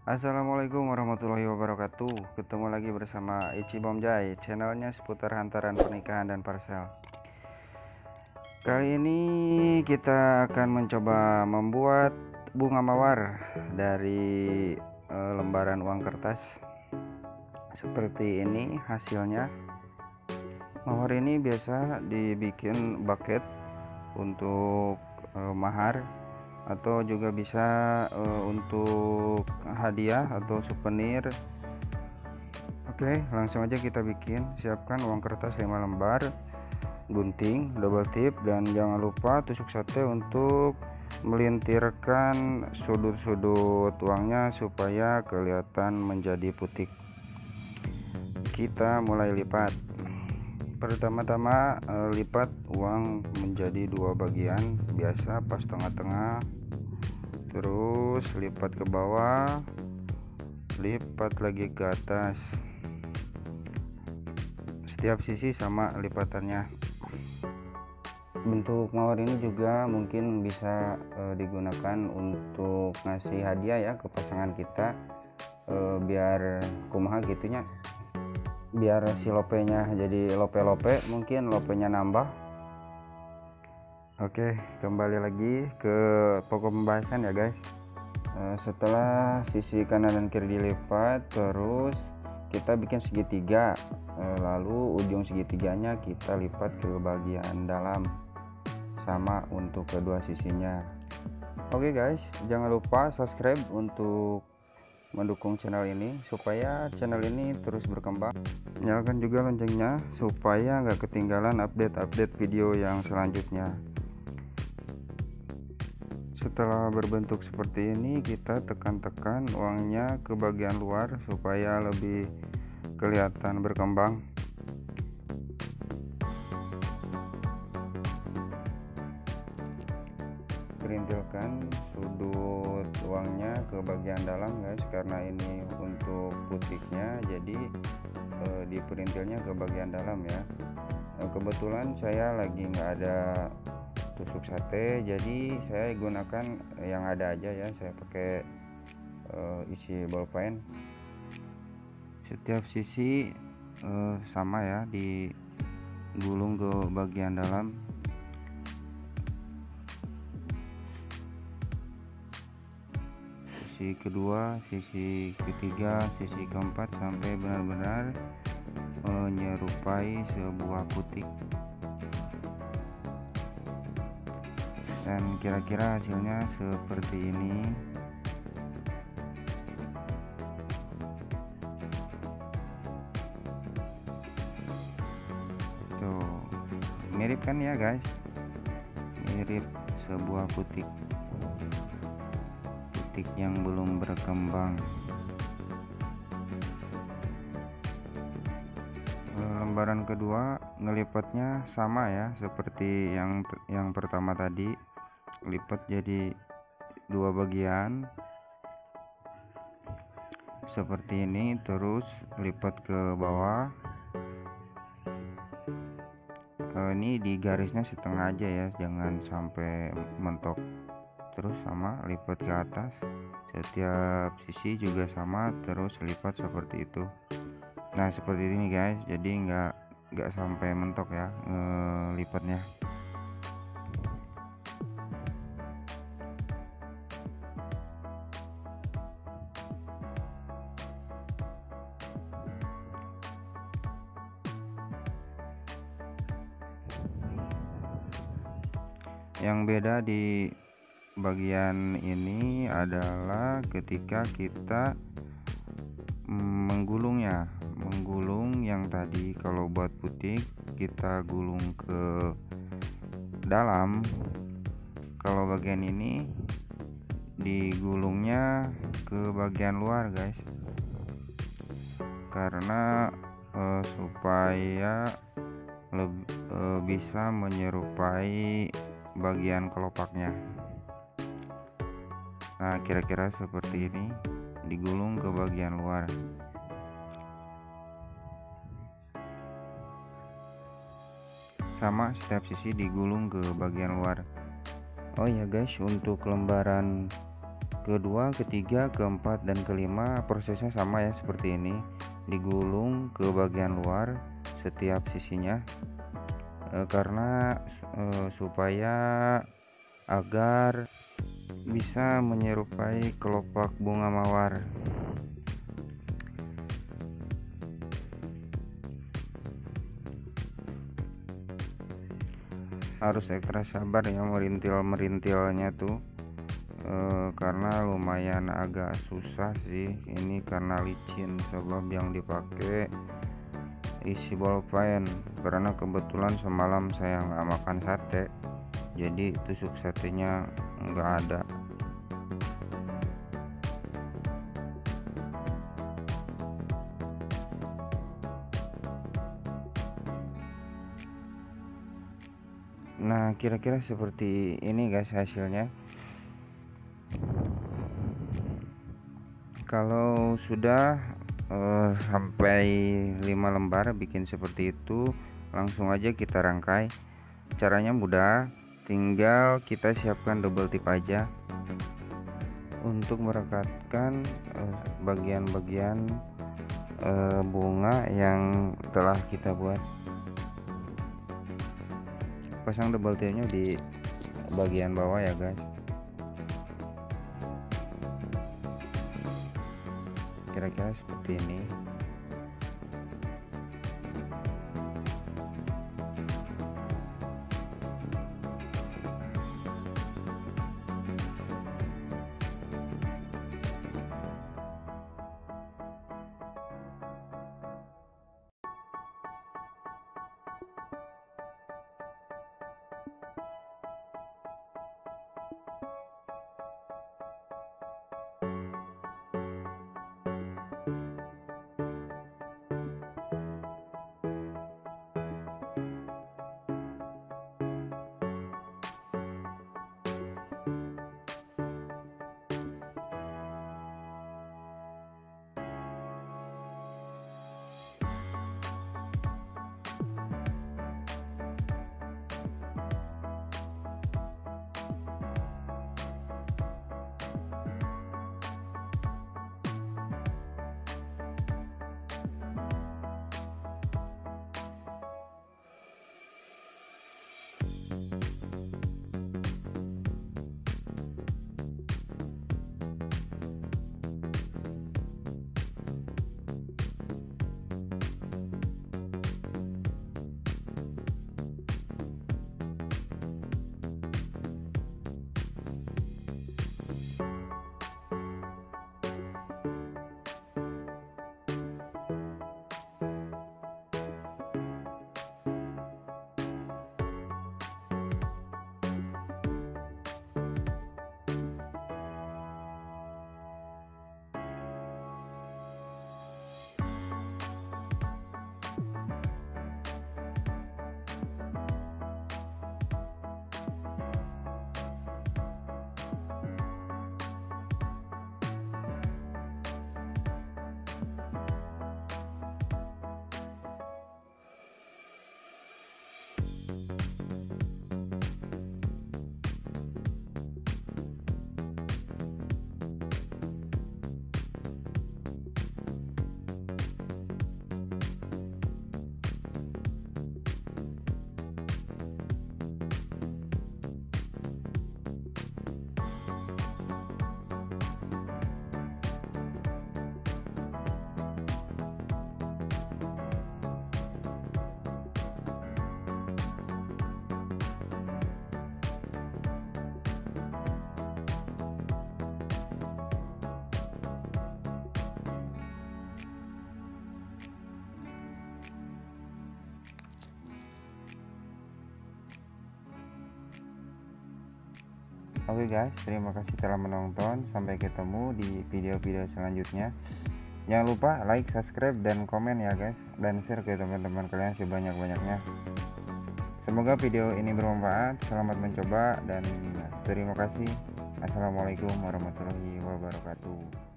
Assalamualaikum warahmatullahi wabarakatuh. Ketemu lagi bersama Ichi Bomjai, channelnya seputar hantaran pernikahan dan parcel. Kali ini kita akan mencoba membuat bunga mawar dari lembaran uang kertas. Seperti ini hasilnya. Mawar ini biasa dibikin buket untuk mahar, atau juga bisa untuk hadiah atau souvenir. Oke, langsung aja kita bikin. Siapkan uang kertas 5 lembar, gunting, double tip, dan jangan lupa tusuk sate untuk melintirkan sudut-sudut uangnya supaya kelihatan menjadi putih. Kita mulai lipat. Pertama-tama lipat uang menjadi 2 bagian, biasa pas tengah-tengah, terus lipat ke bawah, lipat lagi ke atas. Setiap sisi sama lipatannya. Bentuk mawar ini juga mungkin bisa digunakan untuk ngasih hadiah ya ke pasangan kita, biar kumaha gitunya, biar si lopenya jadi lope-lope, mungkin lopenya nambah. Oke, kembali lagi ke pokok pembahasan ya guys. Setelah sisi kanan dan kiri dilipat, terus kita bikin segitiga, lalu ujung segitiganya kita lipat ke bagian dalam, sama untuk kedua sisinya. Oke guys, jangan lupa subscribe untuk mendukung channel ini supaya channel ini terus berkembang. Nyalakan juga loncengnya supaya nggak ketinggalan update-update video yang selanjutnya. Setelah berbentuk seperti ini, kita tekan-tekan uangnya ke bagian luar supaya lebih kelihatan berkembang. Perintilkan sudut uangnya ke bagian dalam guys, karena ini untuk putihnya, jadi diperintilnya ke bagian dalam ya. Kebetulan saya lagi nggak ada tusuk sate, jadi saya gunakan yang ada aja ya. Saya pakai isi bolpen. Setiap sisi sama ya, digulung ke bagian dalam. Sisi kedua, sisi ketiga, sisi keempat, sampai benar-benar menyerupai sebuah putih. Dan kira-kira hasilnya seperti ini. Tuh, mirip kan ya guys, mirip sebuah putih yang belum berkembang. Lembaran kedua ngelipatnya sama ya, seperti yang pertama tadi, lipat jadi 2 bagian seperti ini, terus lipat ke bawah. Ini di garisnya setengah aja ya, jangan sampai mentok. Terus sama lipat ke atas, setiap sisi juga sama, terus lipat seperti itu. Nah seperti ini guys, jadi nggak sampai mentok ya lipatnya. Yang beda di bagian ini adalah ketika kita menggulungnya. Menggulung yang tadi kalau buat putih kita gulung ke dalam, kalau bagian ini digulungnya ke bagian luar guys, karena supaya bisa menyerupai bagian kelopaknya. Nah kira-kira seperti ini, digulung ke bagian luar. Sama setiap sisi digulung ke bagian luar. Oh ya guys, untuk lembaran kedua, ketiga, keempat, dan kelima prosesnya sama ya, seperti ini. Digulung ke bagian luar setiap sisinya karena supaya agar bisa menyerupai kelopak bunga mawar. Harus ekstra sabar ya merintilnya tuh karena lumayan agak susah sih ini karena licin, sebab yang dipakai isi bolpen karena kebetulan semalam saya nggak makan sate, jadi tusuk satenya nggak ada. Nah, kira-kira seperti ini guys hasilnya. Kalau sudah sampai 5 lembar bikin seperti itu, langsung aja kita rangkai. Caranya mudah, tinggal kita siapkan double tip aja untuk merekatkan bagian-bagian bunga yang telah kita buat. Pasang double tipnya di bagian bawah ya guys. Kira-kira seperti ini. Oke guys, terima kasih telah menonton. Sampai ketemu di video-video selanjutnya. Jangan lupa like, subscribe, dan komen ya guys, dan share ke teman-teman kalian sebanyak-banyaknya. Semoga video ini bermanfaat. Selamat mencoba dan terima kasih. Assalamualaikum warahmatullahi wabarakatuh.